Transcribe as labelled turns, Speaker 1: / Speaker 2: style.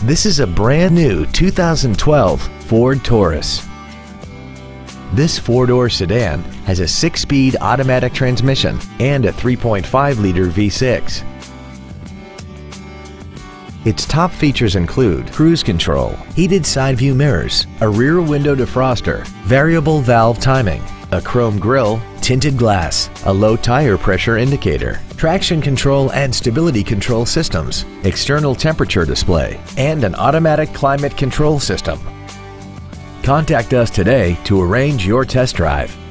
Speaker 1: This is a brand new 2012 Ford Taurus. This four-door sedan has a 6-speed automatic transmission and a 3.5-liter V6. Its top features include cruise control, heated side view mirrors, a rear window defroster, variable valve timing, a chrome grille, tinted glass, a low tire pressure indicator, traction control and stability control systems, external temperature display, and an automatic climate control system. Contact us today to arrange your test drive.